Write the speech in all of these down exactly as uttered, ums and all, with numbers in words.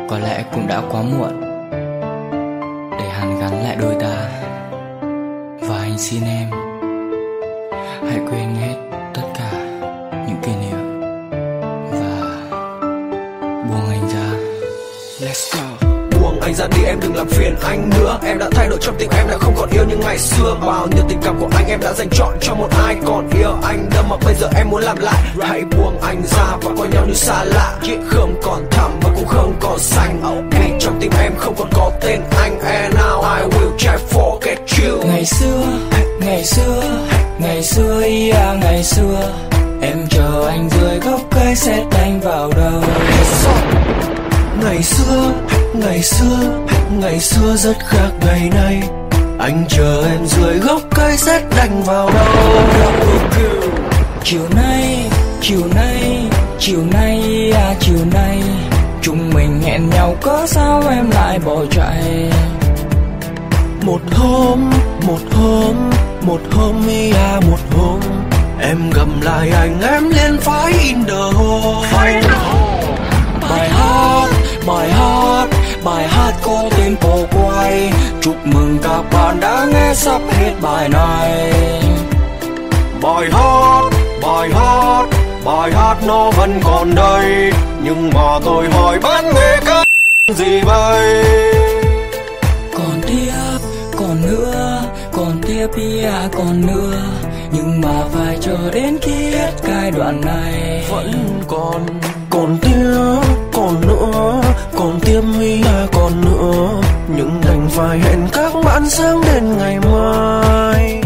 Có lẽ cũng đã quá muộn để hàn gắn lại đôi ta. Và anh xin em hãy quên hết tất cả những kỷ niệm và buông anh ra. Let's go. Buông anh ra đi, em đừng làm phiền anh nữa. Em đã thay đổi trong tim, em đã không còn yêu như ngày xưa. Bao nhiêu tình cảm của anh em đã dành trọn cho một ai còn yêu anh đâu mà bây giờ em muốn làm lại. Hãy buông anh ra và coi nhau như xa lạ. Không còn thẳm và cũng không còn xanh. Vì trong tim em không còn có tên anh. And now I will try forget you. Ngày xưa, ngày xưa, ngày xưa, yeah, ngày xưa em chờ anh dưới gốc cây sét đánh vào đầu. Ngày xưa, ngày xưa, ngày xưa rất khác ngày nay. Anh chờ em dưới gốc cây sét đánh vào đầu. Chiều nay, chiều nay, chiều nay, à chiều nay chúng mình hẹn nhau có sao em lại bỏ chạy. Một hôm, một hôm, một hôm, à một hôm em gặp lại anh, em liền phải in the hole. Bài hát, bài hát, bài hát có tên Cổ Quay. Chúc mừng các bạn đã nghe sắp hết bài này. Bài hát, bài hát, bài hát nó vẫn còn đây. Nhưng mà tôi hỏi bạn nghe cái gì vậy? Còn tiếp, còn nữa, còn tiếp, yeah, còn nữa. Nhưng mà phải chờ đến khi hết cái đoạn này. Vẫn còn, còn tiếp, còn nữa, còn tiếp, yeah, còn nữa. Nhưng đành phải hẹn các bạn sáng đến ngày mai.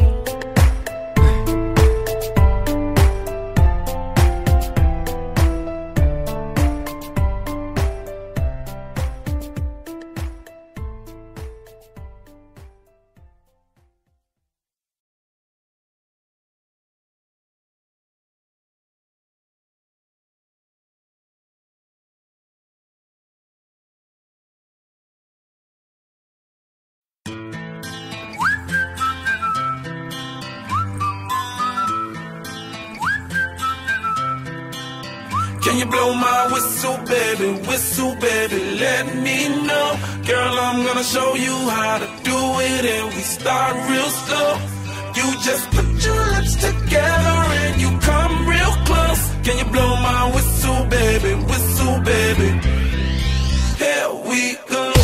Can you blow my whistle, baby, whistle, baby, let me know. Girl, I'm gonna show you how to do it, and we start real slow. You just put your lips together and you come real close. Can you blow my whistle, baby, whistle, baby? Here we go.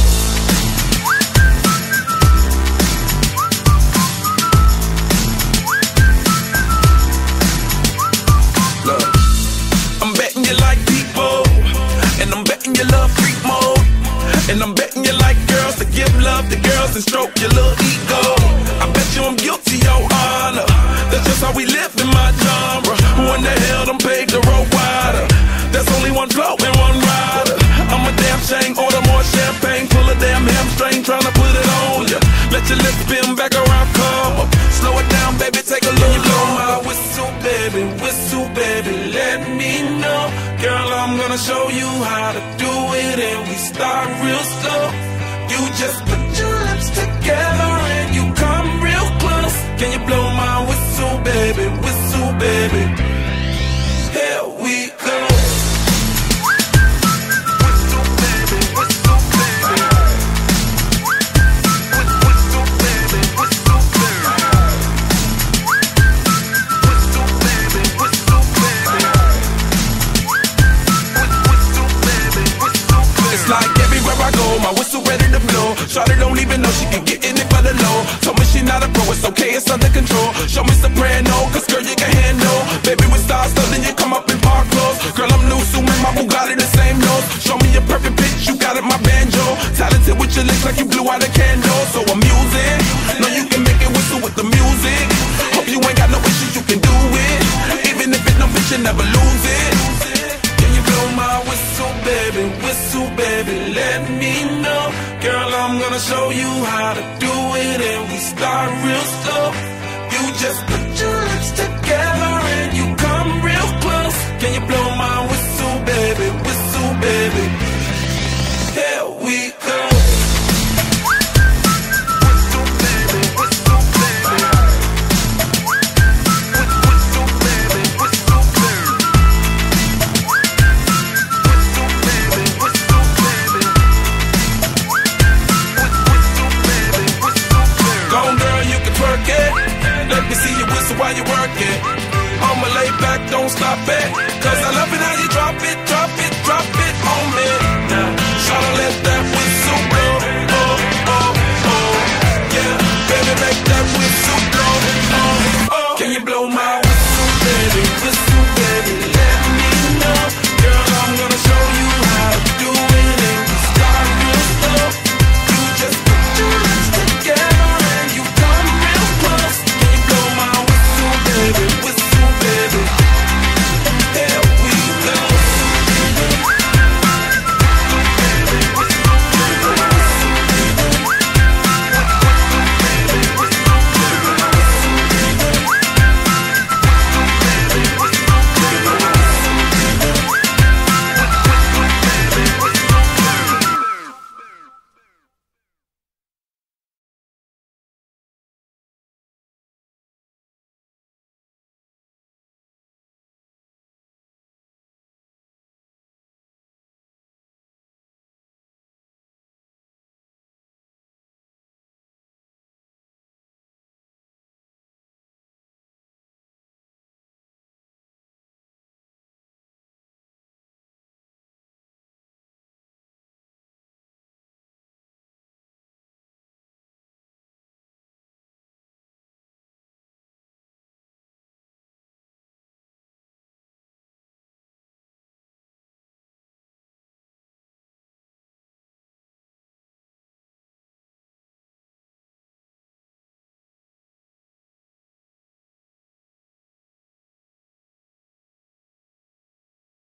Look, I'm betting you like people, and I'm betting you love freak mode, and I'm betting you like girls to give love to girls and stroke your little ego. I bet you I'm guilty, your honor. That's just how we live in my genre. Who in the hell done paved the road wider? There's only one flow and one rider. I'm a damn shame, order more champagne, pull a damn hamstring, tryna put it on ya. Let your lips spin back around, come up. Slow it down, baby, take a look. You blow my whistle, baby, whistle, baby, let me know. Girl, I'm gonna show you how to do it, and we start real slow. You just put your lips together and you come real close. Can you blow my whistle, baby, whistle, baby? Here we go. Whistle, baby, whistle, baby. Whistle, baby, whistle, baby. Whistle, baby, whistle, baby. Whistle, baby, whistle, baby. It's like everywhere I go, my whistle ready to blow. Shawty don't even know she can get in it for the low. Told me she not a pro, it's okay, it's under control. Show me soprano, cause girl you can handle. Baby with stars, so then you come up in park clothes. Girl I'm new, so my Bugatti the same nose. Show me your perfect pitch, you got it, my banjo. Talented with your lips like you blew out a candle. So I'm using, know you can make it whistle with the music. Hope you ain't got no issues, you can do it. Even if it no fit, you never lose it. Can you blow my whistle, baby, whistle, baby, let me know. Girl, I'm gonna show you how to do it, and we start real slow. You just put your lips together and you come real close. Can you blow my whistle, baby, whistle, baby? Here we go. Whistle, baby, whistle, baby. Whistle, baby, whistle, baby. Whistle, baby, whistle, baby. Cause I love it how you drop it